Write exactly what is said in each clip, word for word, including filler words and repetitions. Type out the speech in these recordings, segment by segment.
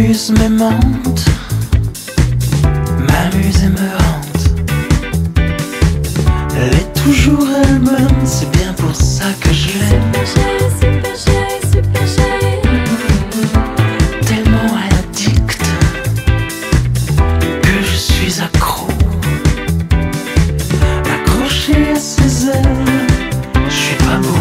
muse m'aimante, m'amuse et me hante. Elle est toujours elle-même, c'est bien pour ça que je l'aime. Super chérie, super chérie, super chérie. Tellement addict que je suis accro, accroché à ses ailes, je suis pas beau.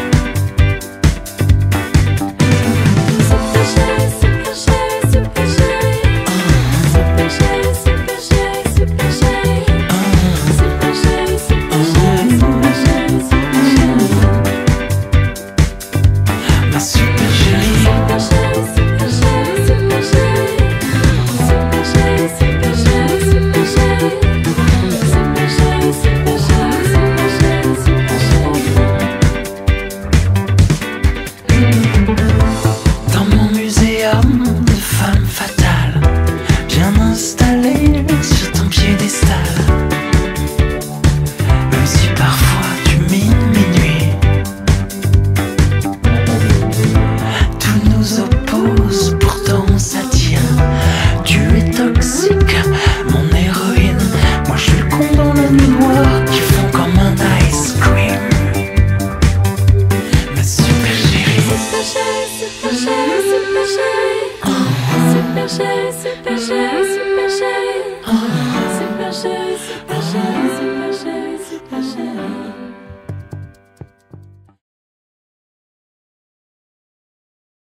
De femme fatale, bien installée sur ton piédestal. Même si parfois tu mines minuit, tout nous oppose, pourtant ça tient. Tu es toxique, mon héroïne. Moi je suis le con dans la nuit noire qui fond comme un ice cream. Ma super chérie, Super chérie, super chérie, super chérie. Super chérie, super chérie, super chérie. Super chérie, super chérie.